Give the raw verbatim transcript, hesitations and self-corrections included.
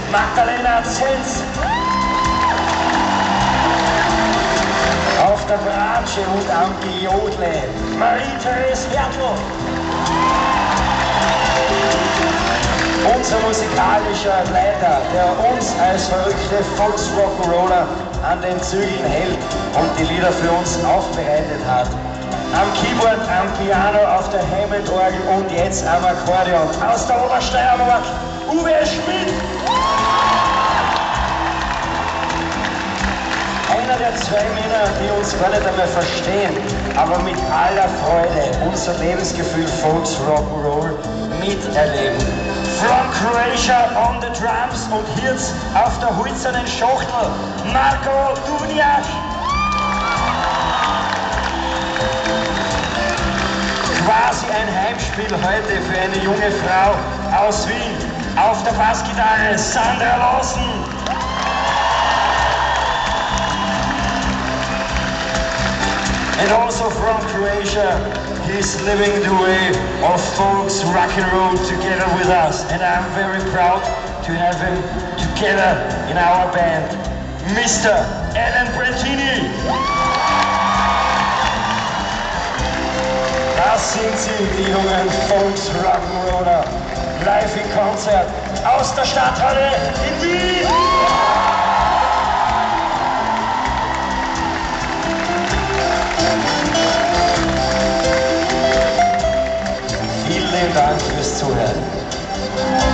Magdalena Zenz. Auf der Bratsche und am Geodle Marie-Therese Hertel. Unser musikalischer Leiter, der uns als verrückte Volksrock'n'Roller an den Zügeln hält und die Lieder für uns aufbereitet hat. Am Keyboard, am Piano, auf der Hammond-Orgel und jetzt am Akkordeon. Aus der Obersteiermark, Uwe Schmidt. Einer der zwei Männer, die uns gar nicht einmal verstehen, aber mit aller Freude unser Lebensgefühl Volksrock'n'Roll miterleben. From Croatia on the drums und Hirz auf der hölzernen Schachtel, Marko Dunjac. Quasi ein Heimspiel heute für eine junge Frau aus Wien. Auf der Bassgitarre Sandra Lawson. And also from Croatia, he's living the way of folks rock and roll together with us. And I'm very proud to have him together in our band, Mister Alan Brentini. Das sind sie, die jungen Folks Rock'n'Roller, live im Konzert aus der Stadthalle in Wien. Vielen Dank fürs Zuhören.